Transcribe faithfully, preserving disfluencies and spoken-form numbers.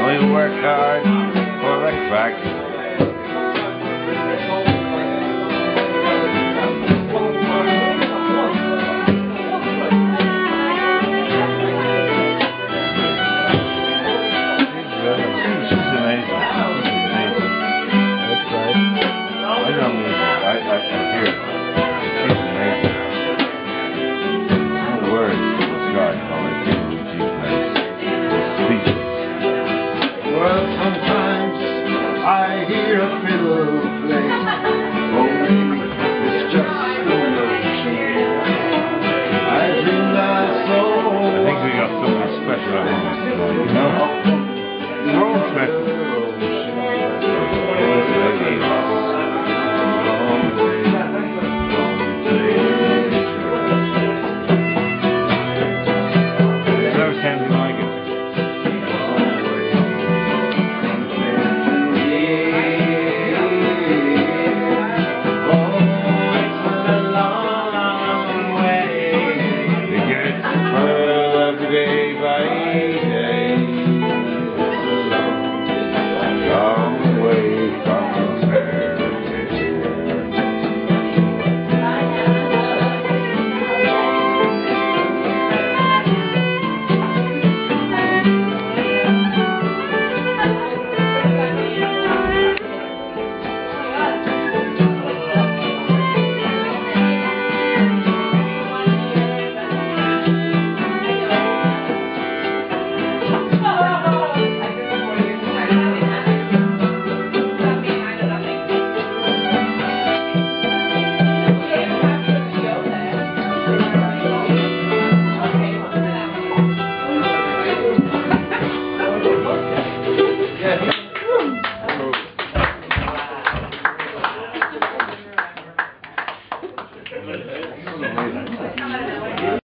We work hard for the crack. She's amazing. She's amazing. That's right. I know music. I, I, I hear it. She's amazing. No words to describe how I feel when she plays. Speechless. Well, sometimes I hear a fiddle play. Oh, maybe it's just the notion. I dream my soul. I think we got something special at home tonight, you know? We're all special. Never seen anything like it. You get it further day by day. Long way from heritage. Amazing.